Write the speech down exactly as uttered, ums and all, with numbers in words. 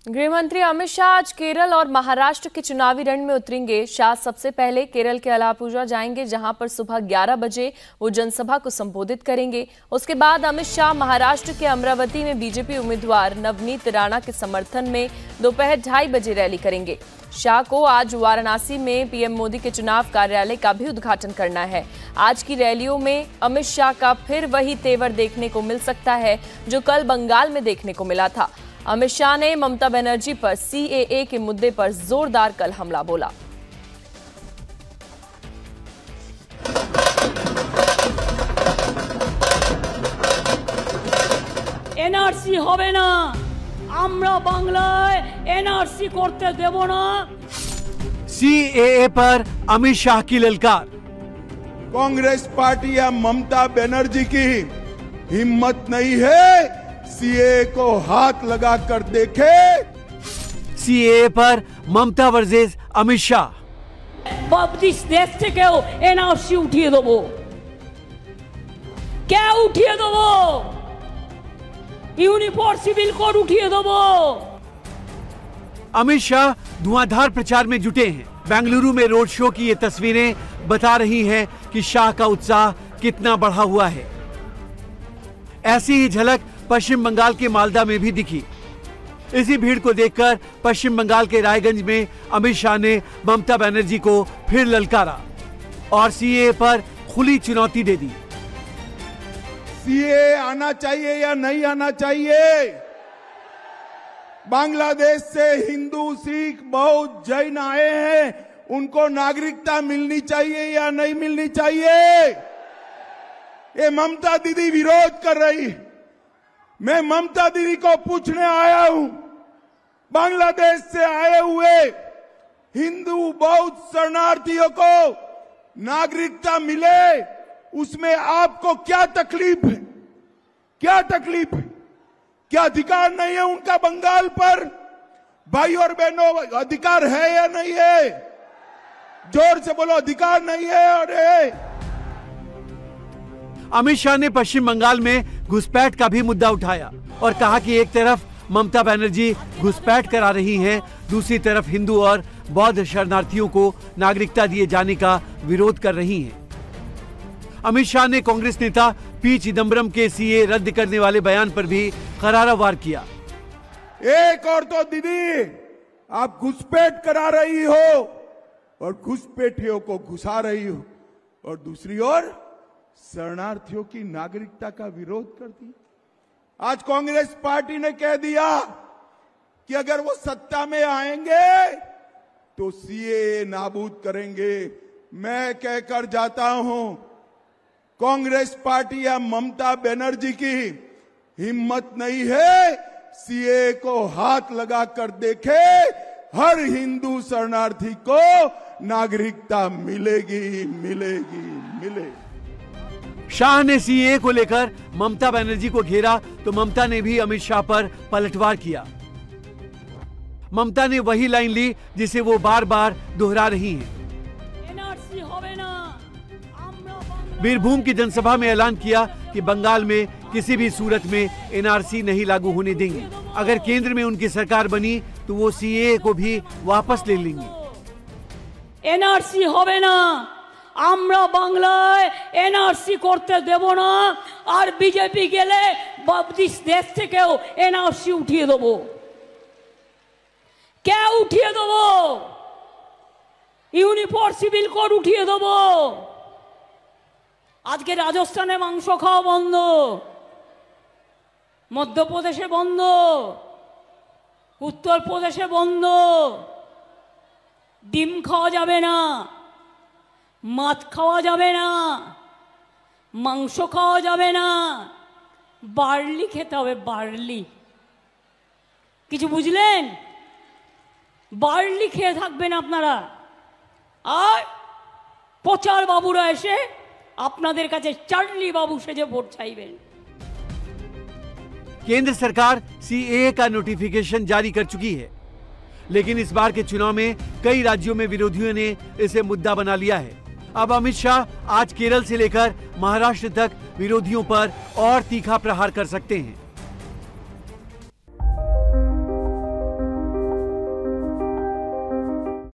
गृह मंत्री अमित शाह आज केरल और महाराष्ट्र के चुनावी रण में उतरेंगे। शाह सबसे पहले केरल के अलापुझा जाएंगे, जहां पर सुबह ग्यारह बजे वो जनसभा को संबोधित करेंगे। उसके बाद अमित शाह महाराष्ट्र के अमरावती में बीजेपी उम्मीदवार नवनीत राणा के समर्थन में दोपहर ढाई बजे रैली करेंगे। शाह को आज वाराणसी में पीएम मोदी के चुनाव कार्यालय का भी उद्घाटन करना है। आज की रैलियों में अमित शाह का फिर वही तेवर देखने को मिल सकता है जो कल बंगाल में देखने को मिला था। अमित शाह ने ममता बनर्जी पर सीएए के मुद्दे पर जोरदार कल हमला बोला। एनआरसी होवे ना, आम्रा बांग्लाय एनआरसी करते देवो ना। सीएए पर अमित शाह की ललकार। कांग्रेस पार्टी या ममता बनर्जी की हिम्मत नहीं है सीएए को हाथ लगा कर देखे। सीएए पर ममता वर्सेस अमित शाह। बाबदिस देश से क्यों एनआरसी उठिए देवो, क्या उठिए देवो, यूनिफॉर्म सिविल कोड उठिए देवो। अमित शाह धुआंधार प्रचार में जुटे हैं। बेंगलुरु में रोड शो की ये तस्वीरें बता रही हैं कि शाह का उत्साह कितना बढ़ा हुआ है। ऐसी ही झलक पश्चिम बंगाल के मालदा में भी दिखी। इसी भीड़ को देखकर पश्चिम बंगाल के रायगंज में अमित शाह ने ममता बनर्जी को फिर ललकारा और सीएए पर खुली चुनौती दे दी। सीएए आना चाहिए या नहीं आना चाहिए? बांग्लादेश से हिंदू, सिख, बौद्ध, जैन आए हैं, उनको नागरिकता मिलनी चाहिए या नहीं मिलनी चाहिए? ये ममता दीदी विरोध कर रही। मैं ममता दीदी को पूछने आया हूं, बांग्लादेश से आए हुए हिंदू, बौद्ध शरणार्थियों को नागरिकता मिले, उसमें आपको क्या तकलीफ है? क्या तकलीफ है? क्या अधिकार नहीं है उनका बंगाल पर? भाई और बहनों, अधिकार है या नहीं है? जोर से बोलो, अधिकार नहीं है। और है अमित शाह ने पश्चिम बंगाल में घुसपैठ का भी मुद्दा उठाया और कहा कि एक तरफ ममता बनर्जी घुसपैठ करा रही हैं, दूसरी तरफ हिंदू और बौद्ध शरणार्थियों को नागरिकता दिए जाने का विरोध कर रही हैं। अमित शाह ने कांग्रेस नेता पी चिदम्बरम के सीए रद्द करने वाले बयान पर भी करारा वार किया। एक और तो दीदी, आप घुसपैठ करा रही हो और घुसपैठियों को घुसा रही हो, और दूसरी ओर शरणार्थियों की नागरिकता का विरोध करती। आज कांग्रेस पार्टी ने कह दिया कि अगर वो सत्ता में आएंगे तो सीएए नाबूद करेंगे। मैं कहकर जाता हूं, कांग्रेस पार्टी या ममता बनर्जी की हिम्मत नहीं है सीएए को हाथ लगा कर देखे। हर हिंदू शरणार्थी को नागरिकता मिलेगी, मिलेगी, मिलेगी। शाह ने सीएए को लेकर ममता बनर्जी को घेरा तो ममता ने भी अमित शाह पर पलटवार किया। ममता ने वही लाइन ली जिसे वो बार बार दोहरा रही हैं। बीरभूम की जनसभा में ऐलान किया कि बंगाल में किसी भी सूरत में एनआरसी नहीं लागू होने देंगे। अगर केंद्र में उनकी सरकार बनी तो वो सीएए को भी वापस ले लेंगे। एनआरसी होवे ना, आम्रा बांग्लाय एनआरसी करते देवो ना, और बीजेपी गेले बाबदिस देश से क्यों एनआरसी उठिए देवो, क्या उठिए देवो, यूनिफॉर्म सिविल कोड उठिए देवो। आज के राजस्थाने मांस खाওয়া বন্ধ, মধ্যপ্রদেশে বন্ধ, উত্তরপ্রদেশে বন্ধ, ডিম খাওয়া যাবে না, মাছ খাওয়া যাবে না, মাংস খাওয়া যাবে না, বার্লি খেতে হবে। বার্লি কিছু বুঝলেন? বার্লি খেয়ে থাকবেন আপনারা, আর প্রচার বাবুরা এসে আপনাদের কাছে চার্লি बाबू সেজে ভোট চাইবেন। केंद्र सरकार सीएए का नोटिफिकेशन जारी कर चुकी है, लेकिन इस बार के चुनाव में कई राज्यों में विरोधियों ने इसे मुद्दा बना लिया है। अब अमित शाह आज केरल से लेकर महाराष्ट्र तक विरोधियों पर और तीखा प्रहार कर सकते हैं।